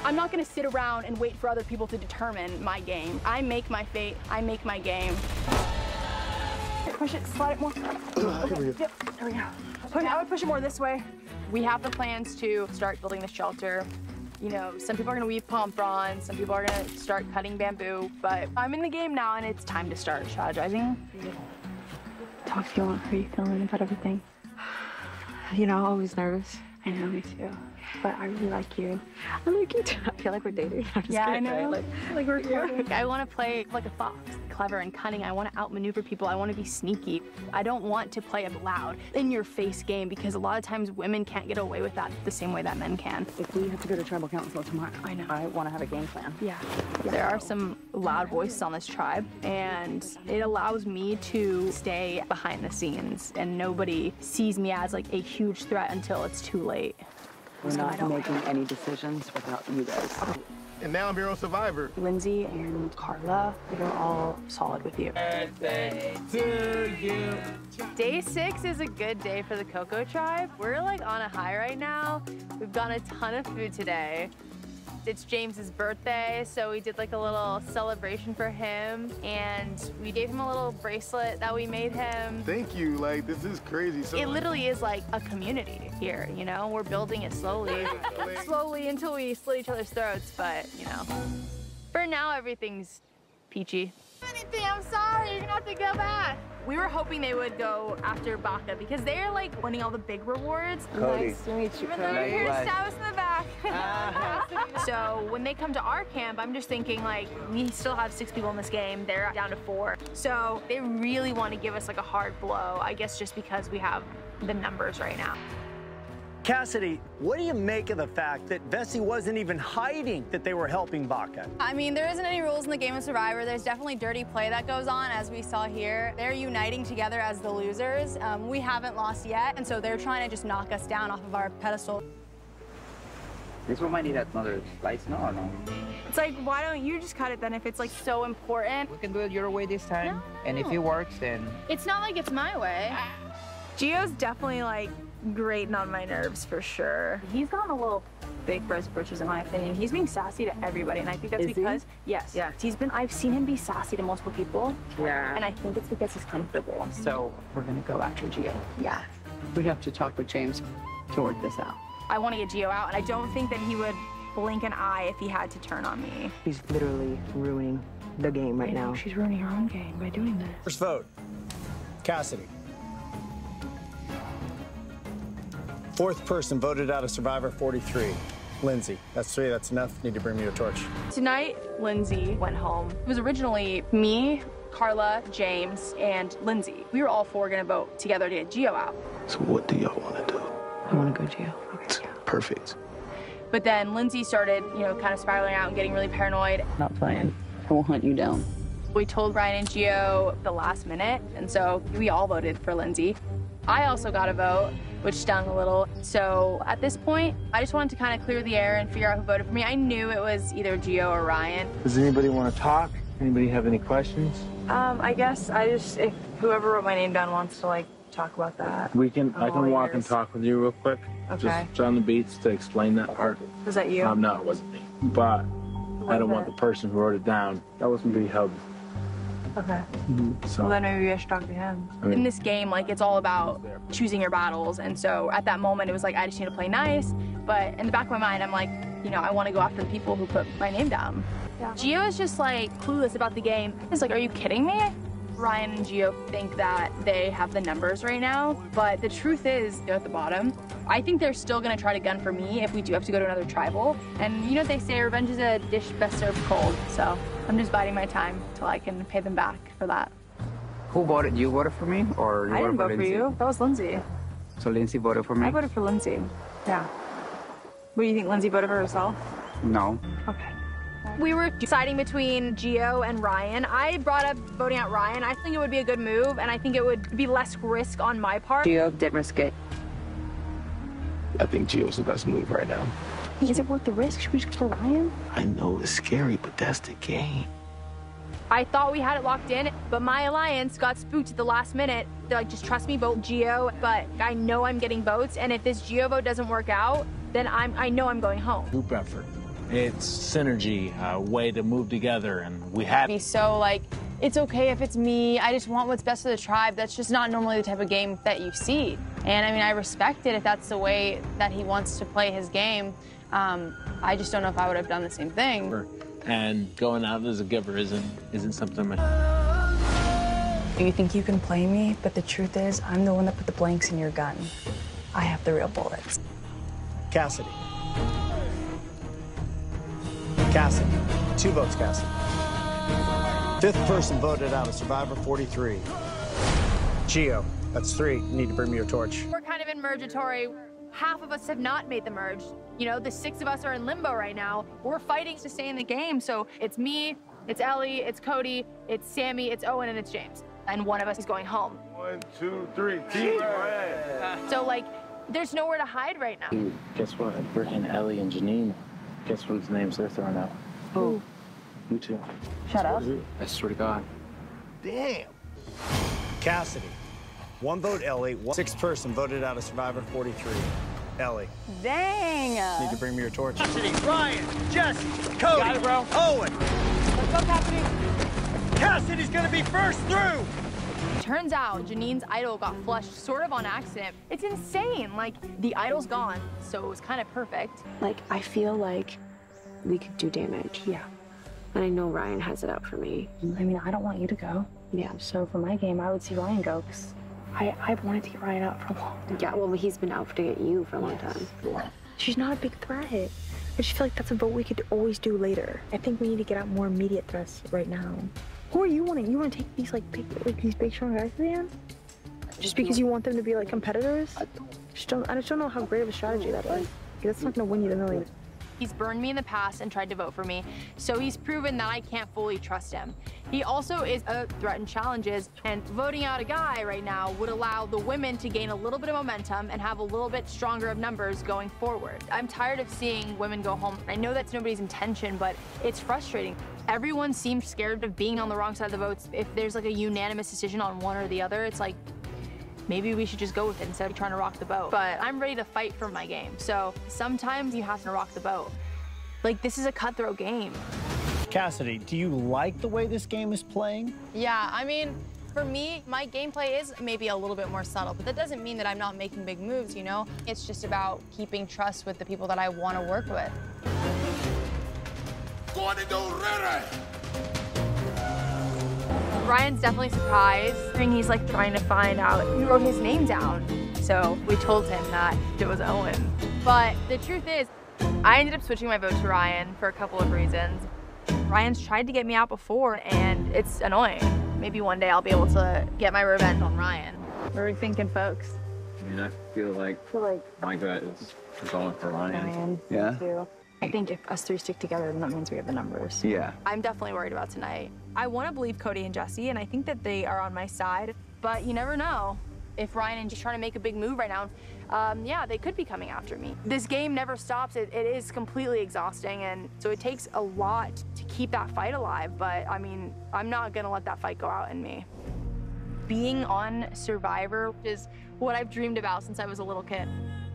I'm not gonna sit around and wait for other people to determine my game. I make my fate, I make my game. Push it, slide it more. Okay. Yep, there we go. I would push it more this way. We have the plans to start building the shelter. You know, some people are gonna weave palm fronds, some people are gonna start cutting bamboo, but I'm in the game now and it's time to start strategizing. Talk if you want. How are you feeling about everything? You know, always nervous. I know, me too. But I really like you. I like you too. I feel like we're dating. Yeah, I know. Right? Like we're flirting. I want to play like a fox, clever and cunning. I want to outmaneuver people. I want to be sneaky. I don't want to play a loud, in-your-face game because a lot of times women can't get away with that the same way that men can. If we have to go to tribal council tomorrow, I know. I want to have a game plan. Yeah. There are some loud voices on this tribe, and it allows me to stay behind the scenes, and nobody sees me as like a huge threat until it's too late. We're not making any decisions without you guys. And now I'm here on Survivor. Lindsay and Carla, they're all solid with you. Birthday to you. Day 6 is a good day for the Coco tribe. We're like on a high right now. We've gotten a ton of food today. It's James's birthday, so we did like a little celebration for him, and we gave him a little bracelet that we made him. Thank you, like this is crazy. So it literally is like a community here, you know? We're building it slowly. Slowly until we slit each other's throats, but you know. For now, everything's peachy. Anything, I'm sorry, you're gonna have to go back. We were hoping they would go after Baka because they're like winning all the big rewards. Cody. Nice to meet you, Even though you're here, stab us in the back. So when they come to our camp, I'm just thinking like, we still have 6 people in this game. They're down to 4. So they really want to give us like a hard blow, I guess just because we have the numbers right now. Cassidy, what do you make of the fact that Vessi wasn't even hiding that they were helping Baka? I mean, there isn't any rules in the game of Survivor. There's definitely dirty play that goes on, as we saw here. They're uniting together as the losers. We haven't lost yet, and so they're trying to just knock us down off of our pedestal. This one might need another slice, no or no? It's like, why don't you just cut it then if it's like so important? We can do it your way this time, No. and if it works, then... It's not like it's my way. Gio's definitely like grating on my nerves for sure. He's gotten a little big for his britches in my opinion. He's being sassy to everybody, and I think that's because, yes, yeah. I've seen him be sassy to multiple people. Yeah. And I think it's because he's comfortable. So we're gonna go after Gio. Yeah. We have to talk with James to work this out. I want to get Gio out, and I don't think that he would blink an eye if he had to turn on me. She's literally ruining the game right now. She's ruining her own game by doing this. First vote, Cassidy. 4th person voted out of Survivor 43. Lindsay, that's 3, that's enough. Need to bring me a torch. Tonight, Lindsay went home. It was originally me, Carla, James, and Lindsay. We were all 4 gonna vote together to get Gio out. So what do y'all want to do? I want to go Gio. Okay, yeah. Perfect. But then Lindsay started, you know, kind of spiraling out and getting really paranoid. Not playing. I will hunt you down. We told Ryan and Gio the last minute, and so we all voted for Lindsay. I also got a vote, which stung a little. So at this point, I just wanted to kind of clear the air and figure out who voted for me. I knew it was either Gio or Ryan. Does anybody want to talk? Anybody have any questions? I guess if whoever wrote my name down wants to like talk about that. I can walk and talk with you real quick. Okay. Just on the beats to explain that part. Was that you? No, it wasn't me. But I don't want the person who wrote it down. That wasn't being held. Okay. So Well, then maybe I should talk to him. In this game, like, it's all about choosing your battles. And so at that moment, it was like, I just need to play nice. But in the back of my mind, I'm like, you know, I want to go after the people who put my name down. Yeah. Gio is just, like, clueless about the game. He's like, are you kidding me? Ryan and Gio think that they have the numbers right now. But the truth is, they're at the bottom. I think they're still going to try to gun for me if we do have to go to another tribal. And you know what they say, revenge is a dish best served cold. So I'm just biding my time till I can pay them back for that. Who voted? You voted for me, or you I voted didn't vote for Lindsay? you. That was Lindsay. So Lindsay voted for me? I voted for Lindsay. Yeah. What do you think, Lindsay voted for herself? No. Okay. We were deciding between Gio and Ryan. I brought up voting out Ryan. I think it would be a good move, and I think it would be less risk on my part. Gio did risk it. I think Gio's the best move right now. Is it worth the risk? Should we just go for Ryan? I know it's scary, but that's the game. I thought we had it locked in, but my alliance got spooked at the last minute. They're like, just trust me, vote Gio. But I know I'm getting votes, and if this Gio vote doesn't work out, then I know I'm going home. Group effort. It's synergy, a way to move together, and we had. Be so like, it's okay if it's me. I just want what's best for the tribe. That's just not normally the type of game that you see. And I mean, I respect it if that's the way that he wants to play his game. I just don't know if I would have done the same thing. And going out as a giver isn't something. You think you can play me, but the truth is, I'm the one that put the blanks in your gun. I have the real bullets. Cassidy. Cassidy. 2 votes, Cassidy. 5th person voted out of Survivor 43. Gio, that's 3. You need to bring me your torch. We're kind of in mergatory. Half of us have not made the merge. You know, the 6 of us are in limbo right now. We're fighting to stay in the game. So it's me, it's Ellie, it's Cody, it's Sammy, it's Owen, and it's James. And one of us is going home. 1, 2, 3, team. So, like, there's nowhere to hide right now. Dude, guess what? Freaking Ellie and Janine. Guess whose names they're throwing out? Who? You two. Shut up. I swear to God. Damn. Cassidy. 1 vote, Ellie. 6th person voted out of Survivor 43. Ellie. Dang. Need to bring me your torch. Cassidy, Ryan, Jesse, Cody, Got it, bro. Owen. Let's go, Cassidy. Cassidy's gonna be first through. Turns out Janine's idol got flushed sort of on accident. It's insane. Like, the idol's gone, so it was kind of perfect. Like, I feel like we could do damage. Yeah. And I know Ryan has it out for me. I mean, I don't want you to go. Yeah. So for my game, I would see Ryan go, because I've wanted to get Ryan out for a long time. Yeah, well, he's been out to get you for a long time. She's not a big threat. I just feel like that's a vote we could always do later. I think we need to get out more immediate threats right now. Who are you wanting? You want to take these these big strong guys to the end? Just because you want them to be like competitors? I just don't know how great of a strategy that is. That's not gonna win you the million. He's burned me in the past and tried to vote for me, so he's proven that I can't fully trust him. He also is a threat in challenges, and voting out a guy right now would allow the women to gain a little bit of momentum and have a little bit stronger of numbers going forward. I'm tired of seeing women go home. I know that's nobody's intention, but it's frustrating. Everyone seems scared of being on the wrong side of the votes. If there's like a unanimous decision on one or the other, it's like, maybe we should just go with it instead of trying to rock the boat. But I'm ready to fight for my game. So sometimes you have to rock the boat. Like, this is a cutthroat game. Cassidy, do you like the way this game is playing? Yeah, I mean, for me, my gameplay is maybe a little bit more subtle, but that doesn't mean that I'm not making big moves, you know? It's just about keeping trust with the people that I want to work with. Ryan's definitely surprised. I mean, he's like trying to find out who wrote his name down. So we told him that it was Owen. But the truth is, I ended up switching my vote to Ryan for a couple of reasons. Ryan's tried to get me out before, and it's annoying. Maybe one day I'll be able to get my revenge on Ryan. What are we thinking, folks? I mean, I feel like my gut is going for Ryan. Yeah? Too. I think if us 3 stick together, then that means we have the numbers. Yeah. I'm definitely worried about tonight. I want to believe Cody and Jesse, and I think that they are on my side, but you never know. If Ryan and just trying to make a big move right now, yeah, they could be coming after me. This game never stops. It is completely exhausting, and so it takes a lot to keep that fight alive, but I mean, I'm not gonna let that fight go out in me. Being on Survivor is what I've dreamed about since I was a little kid.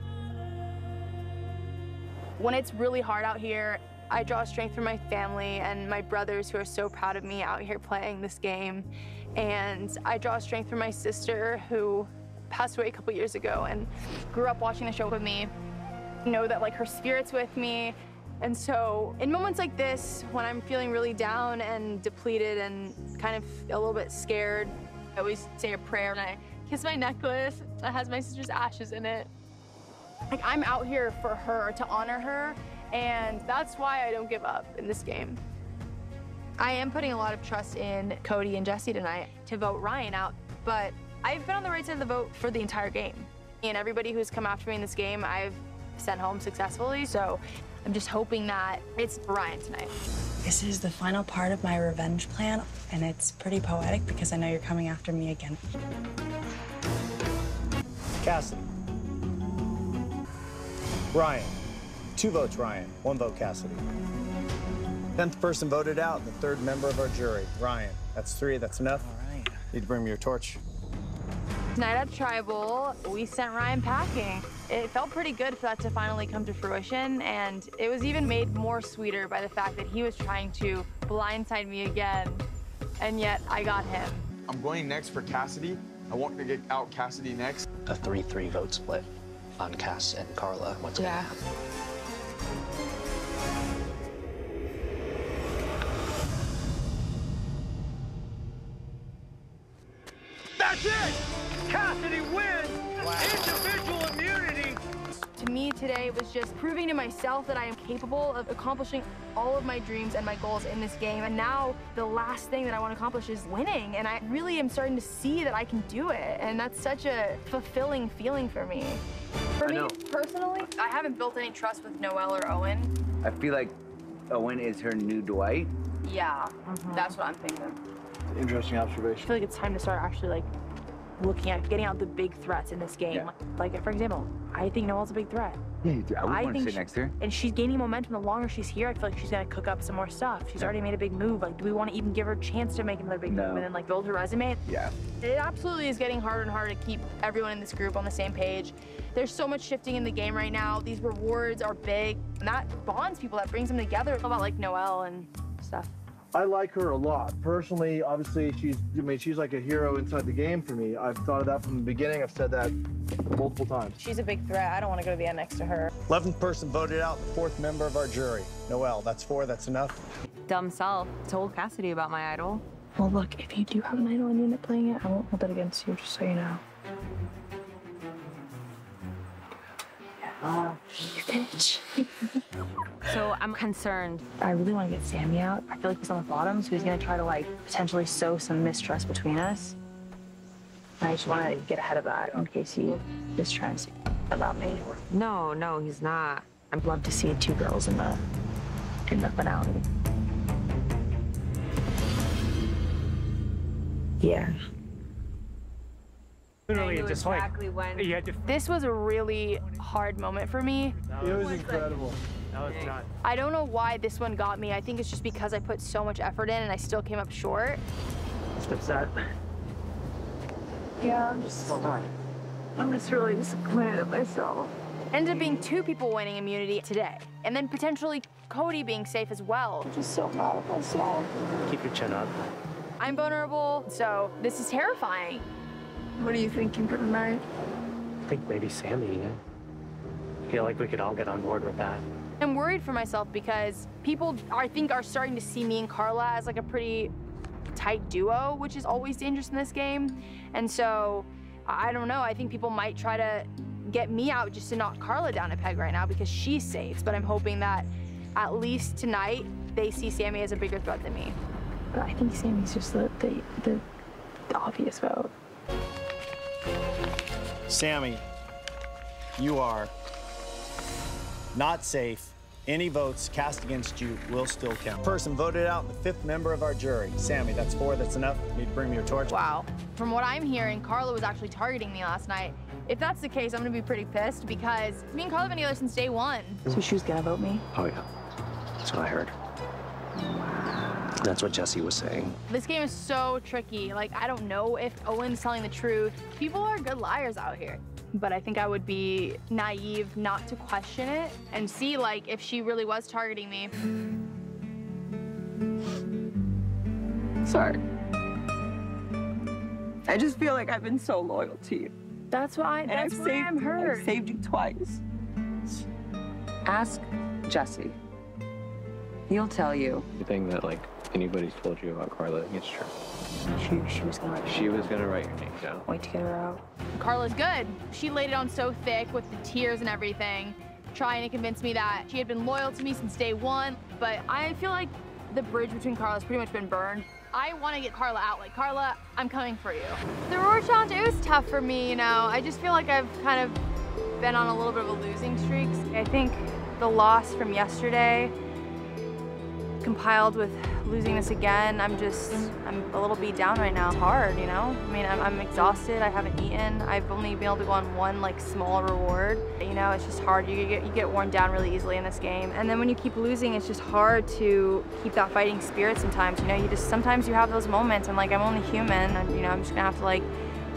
When it's really hard out here, I draw strength from my family and my brothers who are so proud of me out here playing this game. And I draw strength from my sister who passed away a couple years ago and grew up watching the show with me. Know that like her spirit's with me. And so in moments like this, when I'm feeling really down and depleted and kind of a little bit scared, I always say a prayer and I kiss my necklace that has my sister's ashes in it. Like, I'm out here for her, to honor her, and that's why I don't give up in this game. I am putting a lot of trust in Cody and Jesse tonight to vote Ryan out, but I've been on the right side of the vote for the entire game. And everybody who's come after me in this game, I've sent home successfully, so I'm just hoping that it's Ryan tonight. This is the final part of my revenge plan, and it's pretty poetic because I know you're coming after me again. Cassidy. Ryan. 2 votes, Ryan. 1 vote, Cassidy. 10th person voted out, the 3rd member of our jury, Ryan. That's 3, that's enough. All right. Need to bring me your torch. Tonight at Tribal, we sent Ryan packing. It felt pretty good for that to finally come to fruition, and it was even made more sweeter by the fact that he was trying to blindside me again, and yet I got him. I'm going next for Cassidy. I want to get out Cassidy next. A 3-3 vote split on Cass and Carla. What's going to happen? That's it! Cassidy wins! Individual immunity! To me today was just proving to myself that I am capable of accomplishing all of my dreams and my goals in this game. And now the last thing that I want to accomplish is winning. And I really am starting to see that I can do it. And that's such a fulfilling feeling for me. For me, personally, I haven't built any trust with Noelle or Owen. I feel like Owen is her new Dwight. Yeah, that's what I'm thinking. Interesting observation. I feel like it's time to start actually like looking at getting out the big threats in this game. Yeah. Like for example, I think Noelle's a big threat. Yeah, you do. I would want to think sit next to her. And she's gaining momentum. The longer she's here, I feel like she's gonna cook up some more stuff. She's already made a big move. Like, do we want to even give her a chance to make another big move and then like build her resume? Yeah. It absolutely is getting harder and harder to keep everyone in this group on the same page. There's so much shifting in the game right now. These rewards are big, and that bonds people, that brings them together. About like Noelle and stuff. I like her a lot. Personally, obviously, she's like a hero inside the game for me. I've thought of that from the beginning. I've said that multiple times. She's a big threat. I don't want to go to the end next to her. 11th person voted out, the 4th member of our jury. Noelle, that's 4, that's enough. Dumb self told Cassidy about my idol. Well, look, if you do have an idol and you end up playing it, I won't hold it against you, just so you know. You bitch. So I'm concerned. I really want to get Sammy out. I feel like he's on the bottom, so he's going to try to, like, potentially sow some mistrust between us. I just want to get ahead of that in case he is trying to say about me. No, he's not. I'd love to see 2 girls in the finale. Yeah. Literally just exactly when. This was a really hard moment for me. It was incredible. No, it's not. I don't know why this one got me. I think it's just because I put so much effort in and I still came up short. Just upset. Yeah, I'm just really disappointed at myself. Ended up being 2 people winning immunity today, and then potentially Cody being safe as well. I'm just so proud of myself. Keep your chin up. I'm vulnerable, so this is terrifying. What are you thinking for tonight? I think maybe Sammy. I feel like we could all get on board with that. I'm worried for myself because people, I think, are starting to see me and Carla as like a pretty tight duo, which is always dangerous in this game. And so, I don't know, I think people might try to get me out just to knock Carla down a peg right now because she's safe. But I'm hoping that at least tonight, they see Sammy as a bigger threat than me. But I think Sammy's just the obvious vote. Sammy, you are not safe. Any votes cast against you will still count. Person voted out, the 5th member of our jury. Sammy, that's 4, that's enough. Need to bring me your torch. Wow. From what I'm hearing, Carla was actually targeting me last night. If that's the case, I'm gonna be pretty pissed because me and Carla have been together since day 1. So she was gonna vote me? Oh, yeah. That's what I heard. That's what Jesse was saying. This game is so tricky. Like, I don't know if Owen's telling the truth. People are good liars out here. But I think I would be naive not to question it and see, like, if she really was targeting me. Sorry. I just feel like I've been so loyal to you. That's why I'm hurt. I've saved you twice. Ask Jesse. He'll tell you. You think that, like, anybody's told you about Carla, it's true. She was gonna write She was gonna write your name down. Wait to get her out. Carla's good. She laid it on so thick with the tears and everything, trying to convince me that she had been loyal to me since day 1. But I feel like the bridge between Carla's pretty much been burned. I want to get Carla out. Like, Carla, I'm coming for you. The Roar Challenge, it was tough for me, you know. I just feel like I've kind of been on a little bit of a losing streak. I think the loss from yesterday compiled with losing this again, I'm a little beat down right now. It's hard, you know? I mean, I'm exhausted, I haven't eaten. I've only been able to go on 1, like, small reward. You know, it's just hard. You get worn down really easily in this game. And then when you keep losing, it's just hard to keep that fighting spirit sometimes, you know? Sometimes you have those moments and, like, I'm only human and, you know, I'm just gonna have to, like,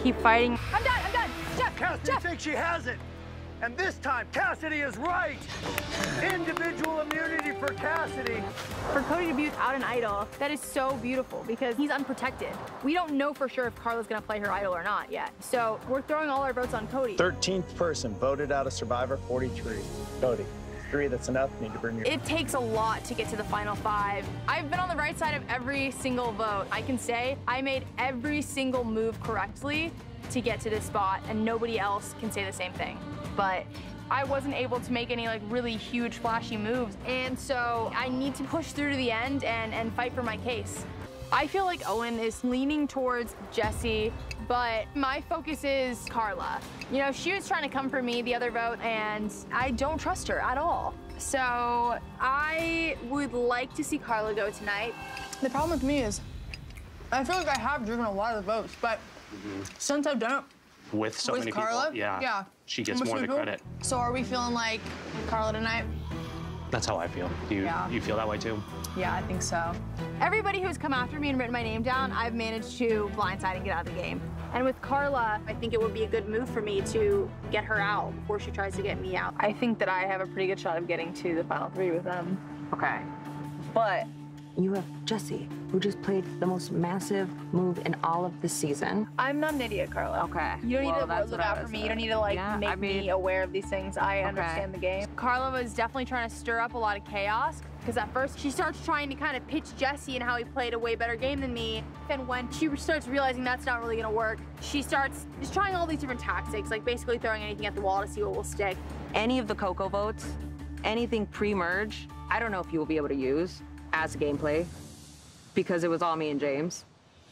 keep fighting. I'm done, Jeff, Cassidy thinks she has it. And this time, Cassidy is right. Individual immunity for Cassidy. For Cody to be without an idol, that is so beautiful because he's unprotected. We don't know for sure if Carla's gonna play her idol or not yet. So we're throwing all our votes on Cody. 13th person voted out of Survivor 43. Cody. 3, that's enough. Need to bring your... It takes a lot to get to the final 5. I've been on the right side of every single vote. I can say I made every single move correctly to get to this spot, and nobody else can say the same thing. But I wasn't able to make any like really huge flashy moves, and so I need to push through to the end and fight for my case. I feel like Owen is leaning towards Jesse, but my focus is Carla. You know, she was trying to come for me the other vote, and I don't trust her at all. So I would like to see Carla go tonight. The problem with me is I feel like I have driven a lot of the votes, but since I've done it with so many Carla, people, yeah, she gets With more of the people. credit. So are we feeling like Carla tonight? That's how I feel. Do you feel that way too? Yeah, I think so. Everybody who's come after me and written my name down, I've managed to blindside and get out of the game. And with Carla, I think it would be a good move for me to get her out before she tries to get me out. I think that I have a pretty good shot of getting to the final 3 with them. Okay. But you have Jesse, who just played the most massive move in all of the season. I'm not an idiot, Carla. Okay. You don't need to look out for me. You don't need to like make me aware of these things. I understand the game. Carla was definitely trying to stir up a lot of chaos because at first she starts trying to kind of pitch Jesse and how he played a way better game than me. And when she starts realizing that's not really gonna work, she starts just trying all these different tactics, like basically throwing anything at the wall to see what will stick. Any of the Coco votes, anything pre-merge, I don't know if you will be able to use as gameplay because it was all me and James.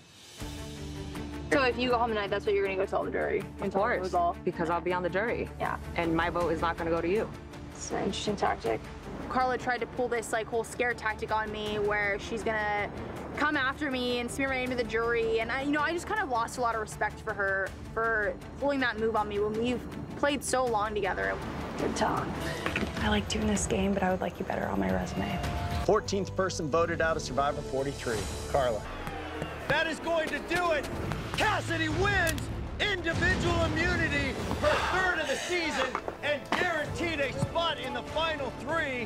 So if you go home tonight, that's what you're gonna go tell the jury? Of course, because I'll be on the jury. Yeah. And my vote is not gonna go to you. It's an interesting tactic. Carla tried to pull this like whole scare tactic on me where she's gonna come after me and smear my name to the jury. And I just kind of lost a lot of respect for her for pulling that move on me when we've played so long together. Good talk. I like doing this game, but I would like you better on my resume. 14th person voted out of Survivor 43. Carla. That is going to do it. Cassidy wins individual immunity, her 3rd of the season, and guaranteed a spot in the final 3.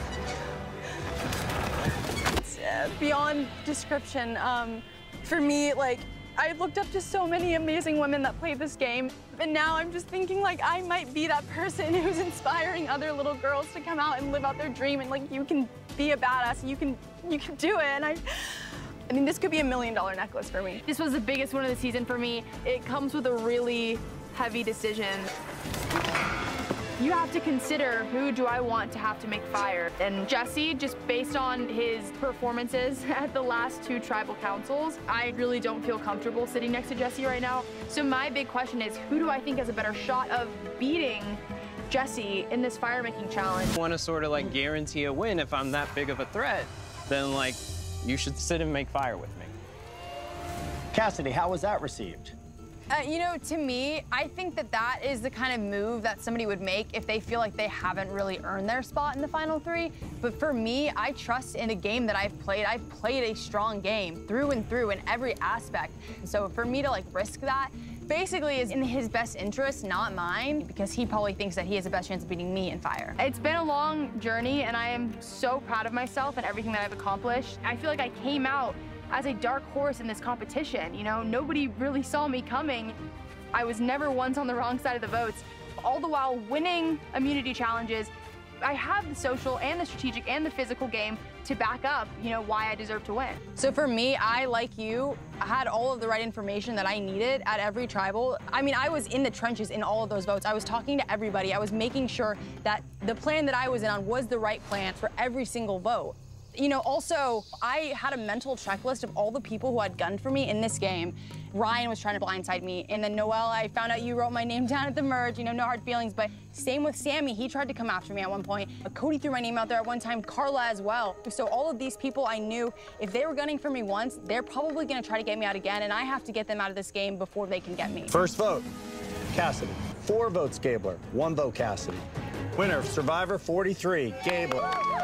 It's beyond description. For me, like, I looked up to so many amazing women that played this game, and now I'm just thinking like I might be that person who's inspiring other little girls to come out and live out their dream, and like you can be a badass, you can do it. And I mean, this could be $1 million necklace for me. This was the biggest one of the season for me. It comes with a really heavy decision. You have to consider who do I want to have to make fire. And Jesse, just based on his performances at the last 2 tribal councils, I really don't feel comfortable sitting next to Jesse right now. So my big question is, who do I think has a better shot of beating Jesse in this fire-making challenge? I want to sort of like guarantee a win. If I'm that big of a threat, then like you should sit and make fire with me. Cassidy, how was that received? You know, to me, I think that that is the kind of move that somebody would make if they feel like they haven't really earned their spot in the final 3. But for me, I trust in the game that I've played. I've played a strong game through and through in every aspect. So for me to like risk that basically is in his best interest, not mine, because he probably thinks that he has the best chance of beating me in fire. It's been a long journey, and I am so proud of myself and everything that I've accomplished. I feel like I came out as a dark horse in this competition. You know, nobody really saw me coming. I was never once on the wrong side of the votes, all the while winning immunity challenges. I have the social and the strategic and the physical game to back up, you know, why I deserve to win. So for me, I, like you, had all of the right information that I needed at every tribal. I mean, I was in the trenches in all of those votes. I was talking to everybody. I was making sure that the plan that I was in on was the right plan for every single vote. You know, also, I had a mental checklist of all the people who had gunned for me in this game. Ryan was trying to blindside me, and then Noelle, I found out you wrote my name down at the merge, you know, no hard feelings, but same with Sammy, he tried to come after me at one point. Cody threw my name out there at one time, Carla as well. So all of these people I knew, if they were gunning for me once, they're probably gonna try to get me out again, and I have to get them out of this game before they can get me. First vote, Cassidy. 4 votes, Gabler. 1 vote, Cassidy. Winner of Survivor 43, Gabler.